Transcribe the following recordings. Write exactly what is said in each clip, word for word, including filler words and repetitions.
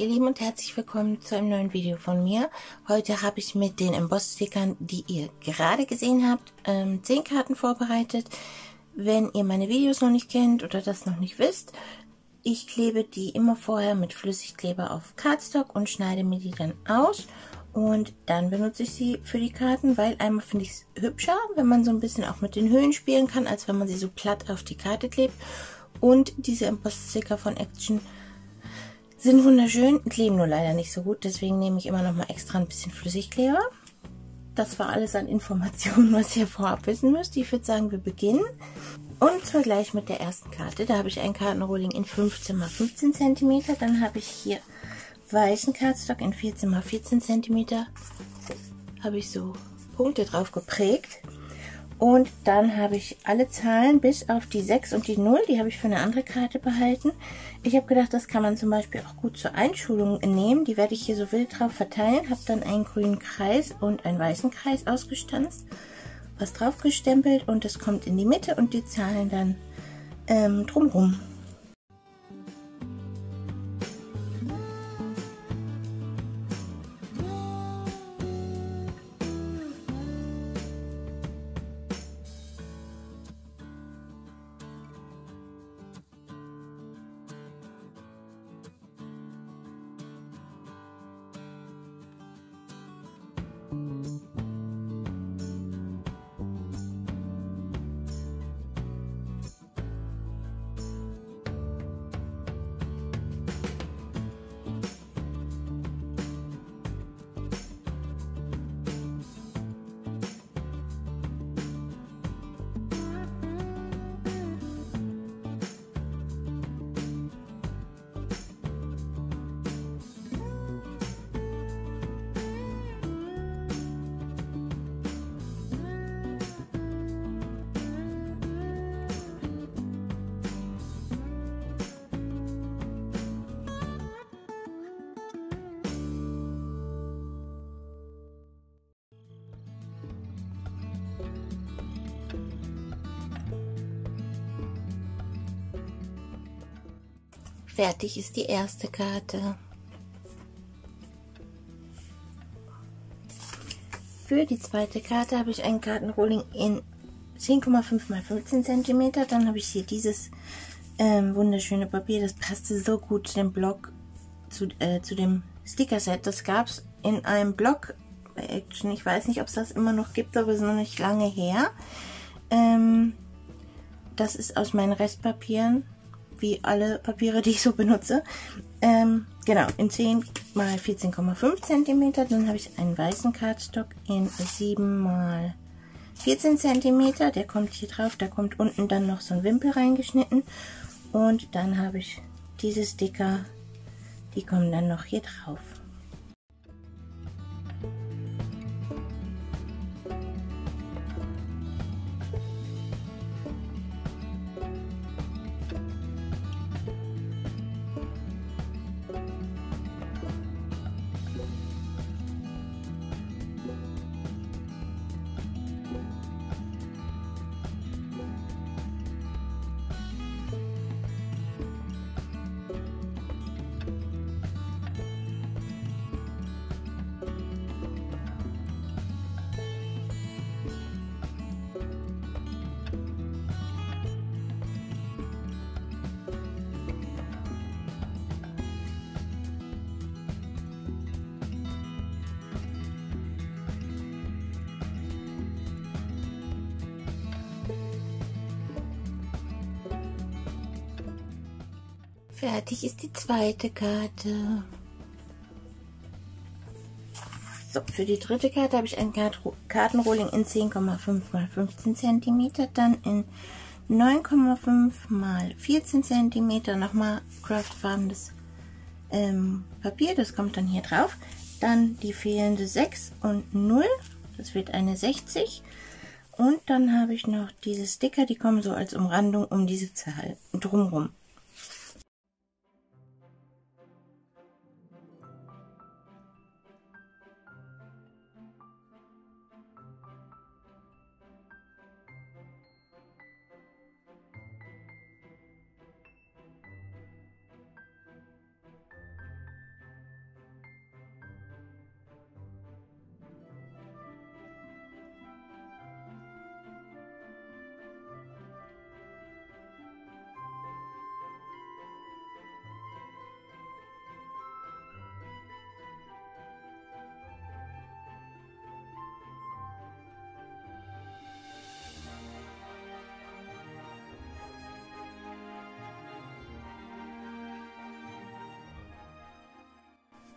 ihr Lieben und herzlich willkommen zu einem neuen Video von mir. Heute habe ich mit den Emboss-Stickern, die ihr gerade gesehen habt, ähm, zehn Karten vorbereitet. Wenn ihr meine Videos noch nicht kennt oder das noch nicht wisst, ich klebe die immer vorher mit Flüssigkleber auf Cardstock und schneide mir die dann aus. Und dann benutze ich sie für die Karten, weil einmal finde ich es hübscher, wenn man so ein bisschen auch mit den Höhen spielen kann, als wenn man sie so platt auf die Karte klebt. Und diese Emboss-Sticker von Action sind wunderschön, kleben nur leider nicht so gut, deswegen nehme ich immer noch mal extra ein bisschen Flüssigkleber. Das war alles an Informationen, was ihr vorab wissen müsst. Ich würde sagen, wir beginnen. Und zwar gleich mit der ersten Karte. Da habe ich ein Kartenrolling in fünfzehn mal fünfzehn Zentimeter. Dann habe ich hier weißen Cardstock in vierzehn mal vierzehn Zentimeter. Habe ich so Punkte drauf geprägt. Und dann habe ich alle Zahlen bis auf die sechs und die null, die habe ich für eine andere Karte behalten. Ich habe gedacht, das kann man zum Beispiel auch gut zur Einschulung nehmen. Die werde ich hier so wild drauf verteilen. Habe dann einen grünen Kreis und einen weißen Kreis ausgestanzt, was drauf gestempelt und das kommt in die Mitte und die Zahlen dann ähm, drumherum. Fertig ist die erste Karte. Für die zweite Karte habe ich ein Kartenrolling in zehn Komma fünf mal fünfzehn Zentimeter. Dann habe ich hier dieses ähm, wunderschöne Papier. Das passte so gut zu dem Block, zu, äh, zu dem Sticker-Set. Das gab es in einem Blog bei Action. Ich weiß nicht, ob es das immer noch gibt, aber es ist noch nicht lange her. Ähm, das ist aus meinen Restpapieren, wie alle Papiere, die ich so benutze. Ähm, genau, in zehn mal vierzehn Komma fünf Zentimeter. Dann habe ich einen weißen Cardstock in sieben mal vierzehn Zentimeter. Der kommt hier drauf. Da kommt unten dann noch so ein Wimpel reingeschnitten. Und dann habe ich diese Sticker, die kommen dann noch hier drauf. Fertig ist die zweite Karte. So, für die dritte Karte habe ich ein Kartenrolling in zehn Komma fünf mal fünfzehn Zentimeter, dann in neun Komma fünf mal vierzehn Zentimeter nochmal craftfarbenes ähm, Papier, das kommt dann hier drauf. Dann die fehlende sechs und null, das wird eine sechzig. Und dann habe ich noch diese Sticker, die kommen so als Umrandung um diese Zahl drumherum.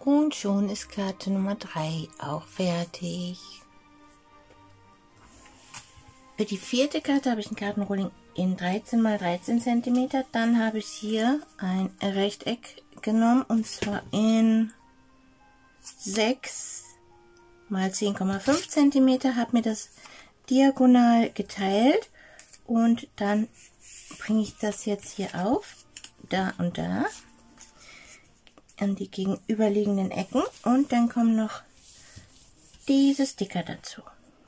Und schon ist Karte Nummer drei auch fertig. Für die vierte Karte habe ich ein Kartenrolling in dreizehn mal dreizehn Zentimeter. Dann habe ich hier ein Rechteck genommen und zwar in sechs mal zehn Komma fünf Zentimeter. Habe mir das diagonal geteilt und dann bringe ich das jetzt hier auf, da und da, an die gegenüberliegenden Ecken und dann kommen noch diese Sticker dazu.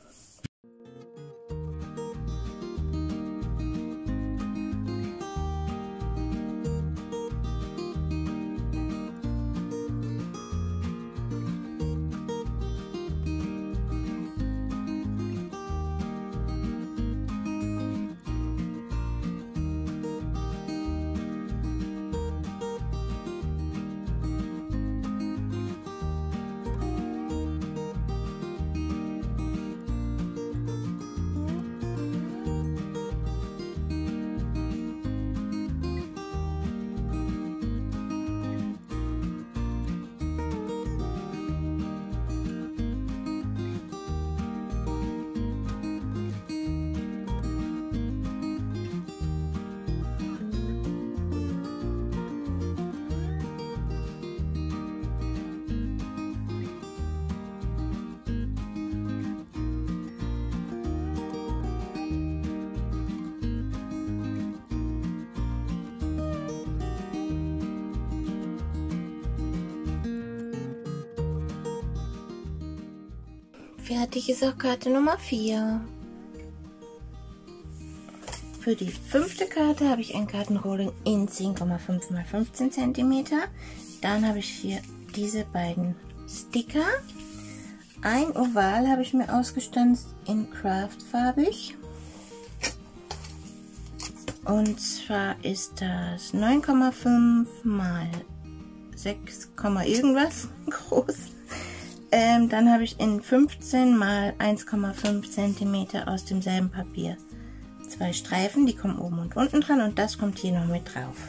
Fertig ist auch Karte Nummer vier. Für die fünfte Karte habe ich ein Kartenrolling in zehn Komma fünf mal fünfzehn Zentimeter. Dann habe ich hier diese beiden Sticker. Ein Oval habe ich mir ausgestanzt in Craftfarbig. Und zwar ist das neun Komma fünf mal sechs, irgendwas groß. Ähm, dann habe ich in fünfzehn mal eins Komma fünf Zentimeter aus demselben Papier zwei Streifen, die kommen oben und unten dran und das kommt hier noch mit drauf.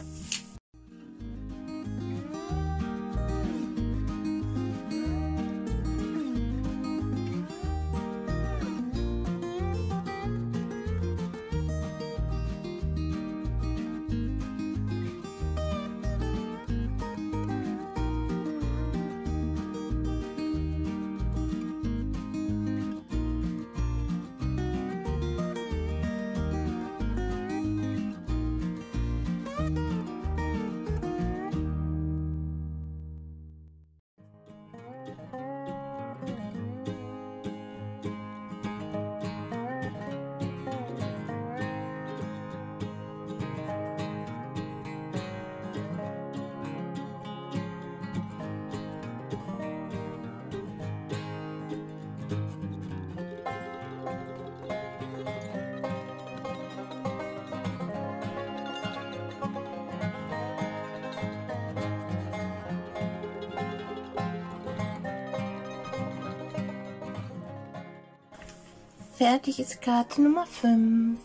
Fertig ist Karte Nummer fünf.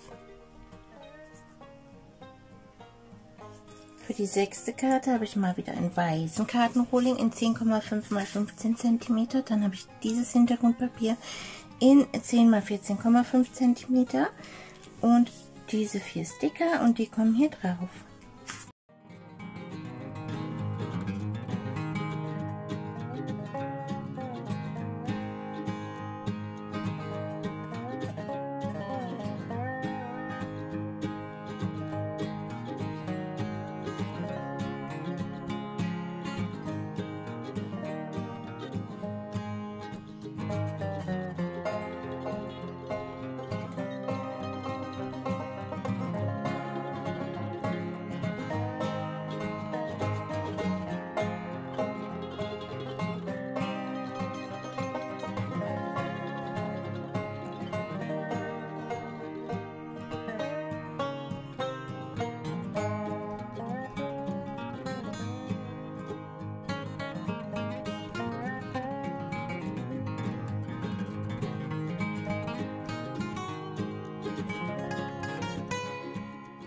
Für die sechste Karte habe ich mal wieder einen weißen Kartenrolling in zehn Komma fünf mal fünfzehn Zentimeter. Dann habe ich dieses Hintergrundpapier in zehn mal vierzehn Komma fünf Zentimeter und diese vier Sticker und die kommen hier drauf.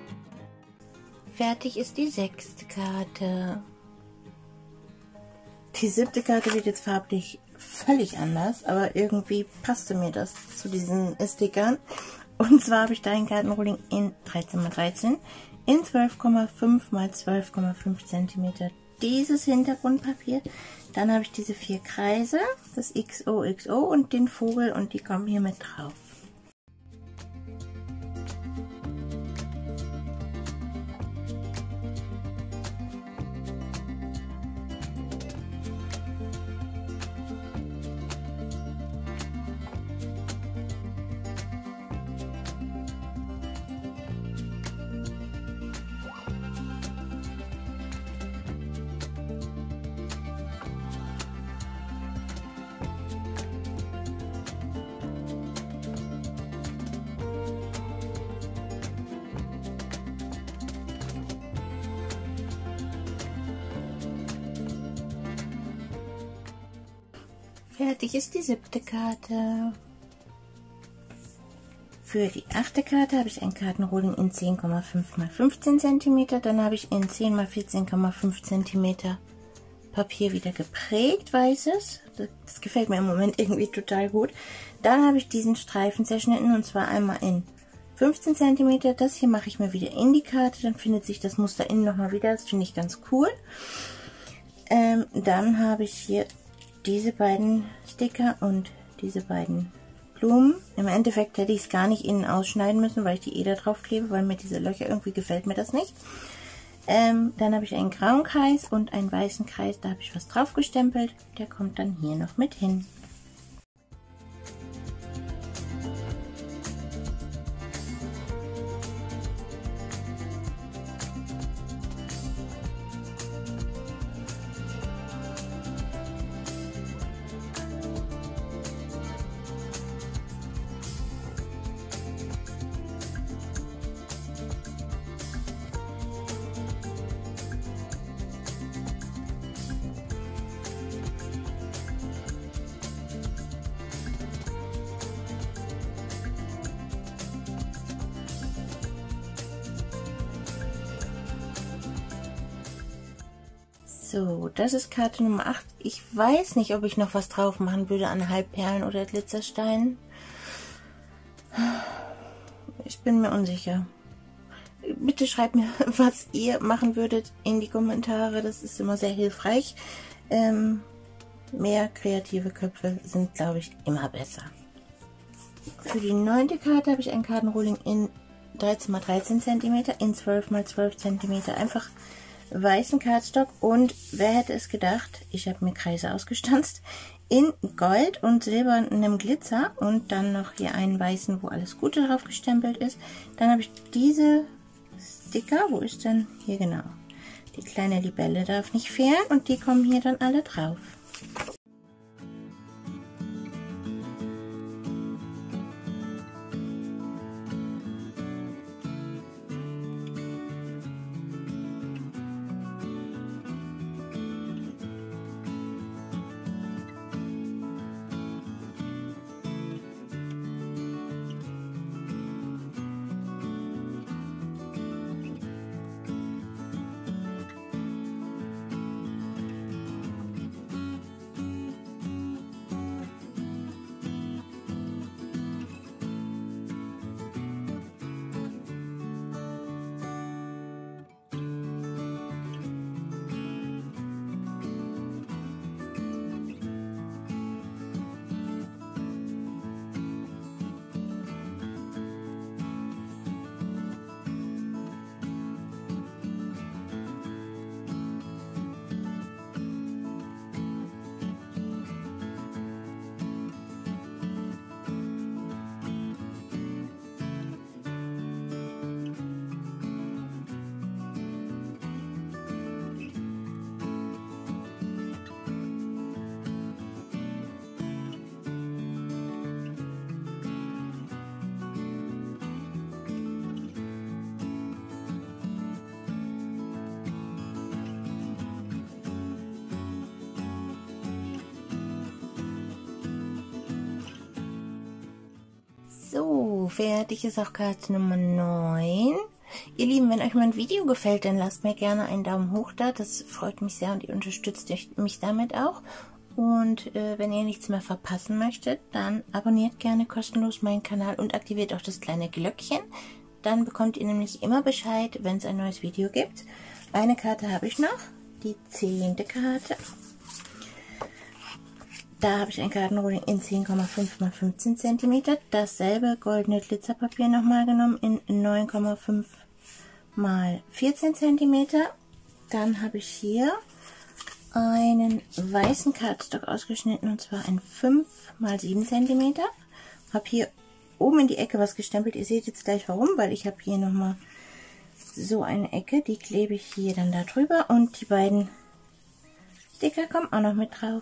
Fertig ist die sechste Karte. Die siebte Karte wird jetzt farblich völlig anders, aber irgendwie passte mir das zu diesen Stickern. Und zwar habe ich da ein Kartenrolling in dreizehn mal dreizehn, in zwölf Komma fünf mal zwölf Komma fünf Zentimeter. Dieses Hintergrundpapier. Dann habe ich diese vier Kreise, das X O X O und den Vogel, und die kommen hier mit drauf. Fertig ist die siebte Karte. Für die achte Karte habe ich ein Kartenrolling in zehn Komma fünf mal fünfzehn Zentimeter. Dann habe ich in zehn mal vierzehn Komma fünf Zentimeter Papier wieder geprägt, weißes. Das gefällt mir im Moment irgendwie total gut. Dann habe ich diesen Streifen zerschnitten, und zwar einmal in fünfzehn Zentimeter. Das hier mache ich mir wieder in die Karte. Dann findet sich das Muster innen nochmal wieder. Das finde ich ganz cool. Ähm, dann habe ich hier diese beiden Sticker und diese beiden Blumen. Im Endeffekt hätte ich es gar nicht innen ausschneiden müssen, weil ich die eh da drauf klebe, weil mir diese Löcher, irgendwie gefällt mir das nicht. Ähm, dann habe ich einen grauen Kreis und einen weißen Kreis, da habe ich was drauf gestempelt. Der kommt dann hier noch mit hin. So, das ist Karte Nummer acht. Ich weiß nicht, ob ich noch was drauf machen würde an Halbperlen oder Glitzersteinen. Ich bin mir unsicher. Bitte schreibt mir, was ihr machen würdet, in die Kommentare. Das ist immer sehr hilfreich. Ähm, mehr kreative Köpfe sind, glaube ich, immer besser. Für die neunte Karte habe ich ein Kartenrolling in dreizehn mal dreizehn Zentimeter, in zwölf mal zwölf Zentimeter. Einfach weißen Cardstock, und wer hätte es gedacht, ich habe mir Kreise ausgestanzt, in Gold und silbernem Glitzer, und dann noch hier einen weißen, wo alles Gute drauf gestempelt ist. Dann habe ich diese Sticker, wo ist denn, hier genau, die kleine Libelle darf nicht fehlen, und die kommen hier dann alle drauf. So, fertig ist auch Karte Nummer neun. Ihr Lieben, wenn euch mein Video gefällt, dann lasst mir gerne einen Daumen hoch da. Das freut mich sehr und ihr unterstützt mich damit auch. Und äh, wenn ihr nichts mehr verpassen möchtet, dann abonniert gerne kostenlos meinen Kanal und aktiviert auch das kleine Glöckchen. Dann bekommt ihr nämlich immer Bescheid, wenn es ein neues Video gibt. Eine Karte habe ich noch, die zehnte Karte. Da habe ich ein Kartenrohling in zehn Komma fünf mal fünfzehn Zentimeter. Dasselbe goldene Glitzerpapier nochmal genommen in neun Komma fünf mal vierzehn Zentimeter. Dann habe ich hier einen weißen Cardstock ausgeschnitten und zwar ein fünf mal sieben Zentimeter. Habe hier oben in die Ecke was gestempelt. Ihr seht jetzt gleich warum, weil ich habe hier nochmal so eine Ecke. Die klebe ich hier dann da drüber und die beiden Sticker kommen auch noch mit drauf.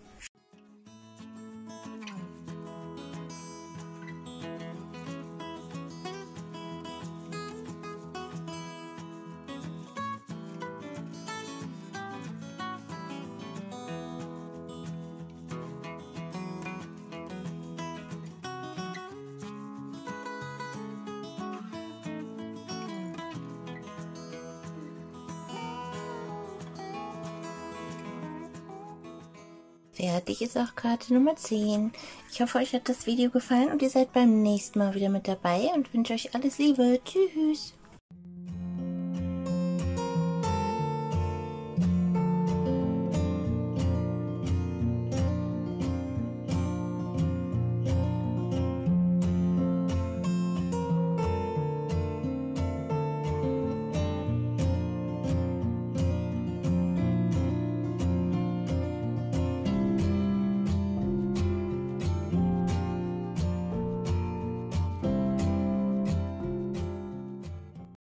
Fertig ist auch Karte Nummer zehn. Ich hoffe, euch hat das Video gefallen und ihr seid beim nächsten Mal wieder mit dabei und wünsche euch alles Liebe. Tschüss!